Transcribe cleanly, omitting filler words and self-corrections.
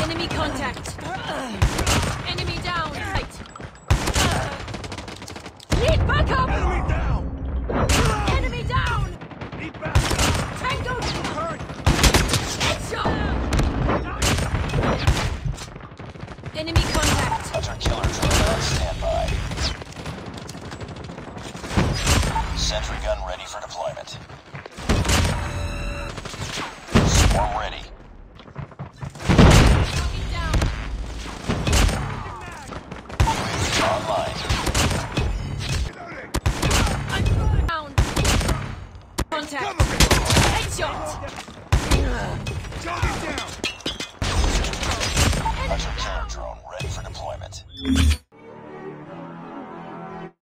Enemy contact. Enemy down. Right. Need backup. Enemy down! Enemy down. Need backup! Tango. Hurt! Headshot. Enemy contact. Hunter killer drone on standby. Sentry gun ready for deployment. Swarm ready. Knocking down. Online. Down. Contact. Headshot. Target down! Hunter killer drone ready for deployment.